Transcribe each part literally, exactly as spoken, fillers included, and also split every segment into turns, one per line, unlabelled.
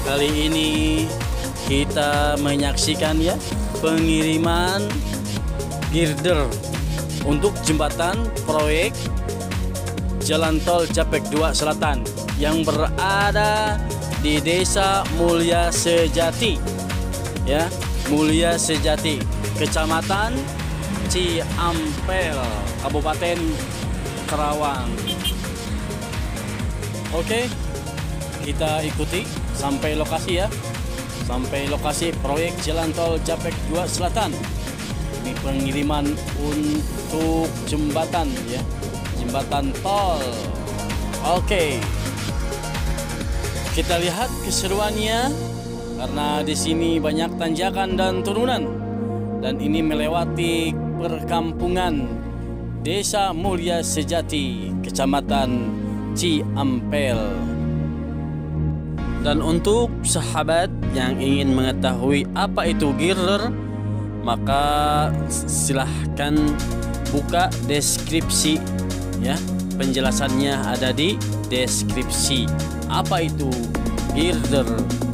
Kali ini kita menyaksikan ya pengiriman girder untuk jembatan proyek Jalan Tol Japek dua Selatan yang berada di Desa Mulya Sejati, ya, Mulya Sejati, Kecamatan Ciampel, Kabupaten Karawang. Oke, kita ikuti sampai lokasi ya, sampai lokasi proyek Jalan Tol Japek dua Selatan. Ini pengiriman untuk jembatan ya, jembatan tol. Oke. Kita lihat keseruannya karena di sini banyak tanjakan dan turunan, dan ini melewati perkampungan Desa Mulya Sejati, Kecamatan Ciampel. Dan untuk sahabat yang ingin mengetahui apa itu girder, maka silahkan buka deskripsi ya. Penjelasannya ada di deskripsi. Apa itu girder?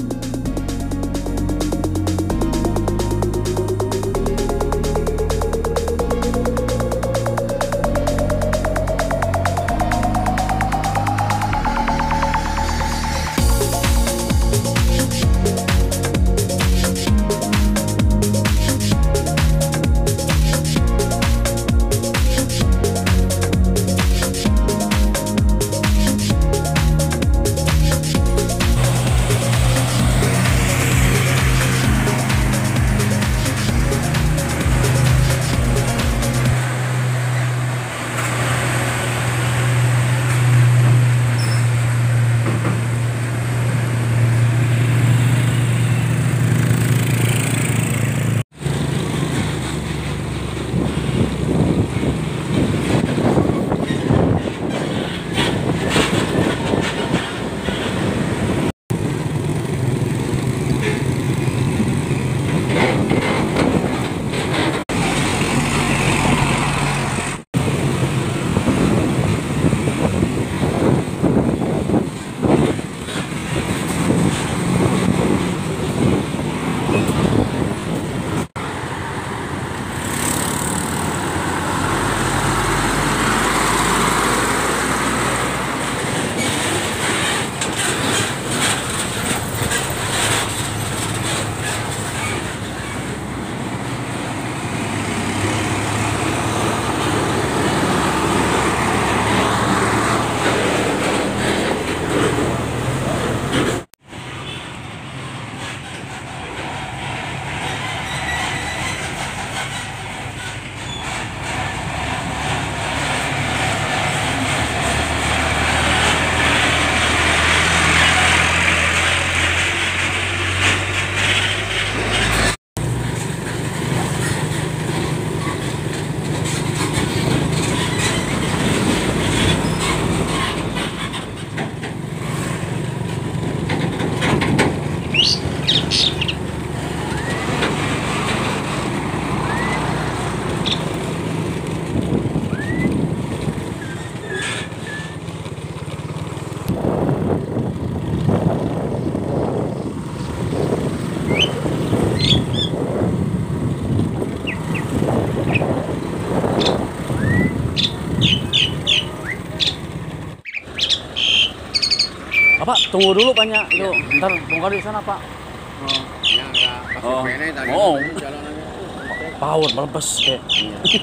Pak, tunggu dulu banyak itu. Ya. Ntar bongkar di sana, Pak.
Oh, ya enggak pakai
oh.
Pene tadi.
Oh.
Jalanannya
power melepes kayak. Iya.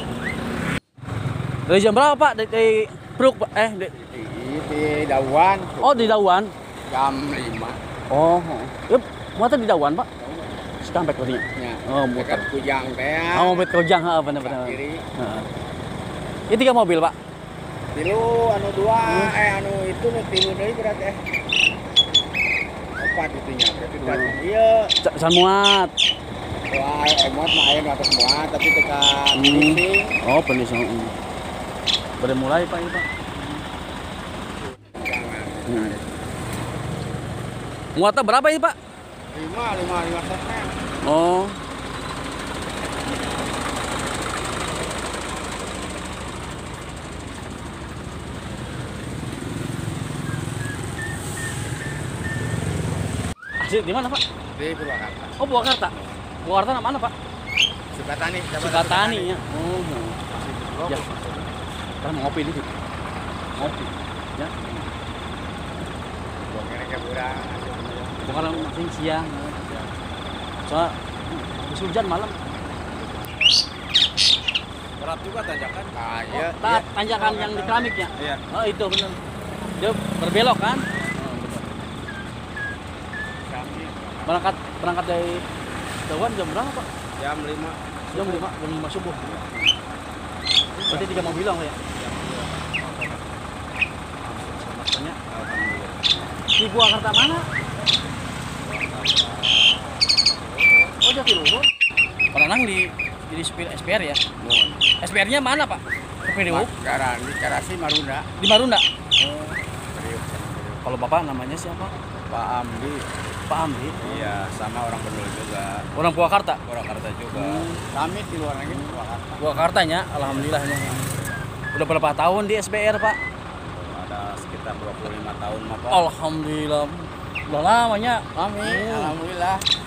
Dari jam berapa, Pak? Dari, dari Pruk, Pak? Eh, di,
di Dawan.
Oh, di Dawan.
Jam lima.
Oh. Yep, muatan di Dawan, Pak. Sekampek berarti.
Ya.
Oh, muter.
Kujang teh.
Oh, mobil Kujang, heeh, benar-benar.
Kiri.
Heeh. Ini tiga mobil, Pak.
Tilu anu dua, hmm. eh anu itu nu tilu deui berarti eh. Opat itunya, berarti hmm. Iya.
Can muat.
Wah, eh, muat mah aya atas muat, tapi tekan
hmm.
finishing.
Oh, finishing. Hmm. Boleh mulai, Pak, ini, Pak.
Jangan.
Hmm. Muatnya berapa ini, Pak?
lima, lima, lima setengah.
Oh. Asli di mana, Pak?
Di Purwakarta.
Oh, Purwakarta. Purwakarta mana, Pak?
Sukatani.
Sukatani ya. Oh. Ya. Kan ngopi dulu. Ngopi. Ya.
Bongkar ke burang.
Bukan masih siang. Soalnya habis hujan malam.
Berat juga tanjakan. Ah,
Oh,
iya.
ta- tanjakan yang di keramik ya?
Iya.
Oh, itu benar. Dia berbelok kan? Berangkat berangkat dari Dawan jam berapa, Pak?
Jam lima.
Jam lima, jam lima subuh. Berarti tiga mobil bilang ya? Selamatnya. Di Purwakarta mana? Oh, Jatiluhur. Penanang di di S P R ya?
Mohon.
S P R-nya mana, Pak? P D U?
Sekarang di Karasi Marunda.
Di Marunda.
Serius.
Kalau Bapak namanya siapa?
Pak Amdi.
Pak Amdi.
Iya, sama orang Bendul juga.
Orang Purwakarta.
Purwakarta juga.
Hmm.
Kami di luar negeri Purwakarta.
Purwakartanya, alhamdulillahnya. Udah berapa tahun di S P R, Pak?
Ada sekitar dua puluh lima tahun, Pak.
Alhamdulillah. Udah lamanya.
Amin.
Hmm.
Alhamdulillah.